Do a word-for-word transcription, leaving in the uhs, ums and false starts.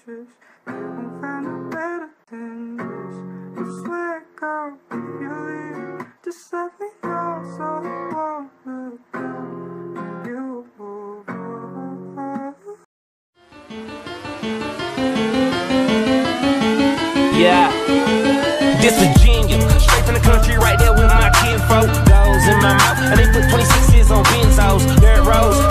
just you won't find a better than this. I swear, girl, if you leave, just let me know so I won't look down on you. Yeah, this Virginia, straight from the country, right there with my kinfolk. Goes in my mouth, and they put twenty-sixes on benzos, dirt roads.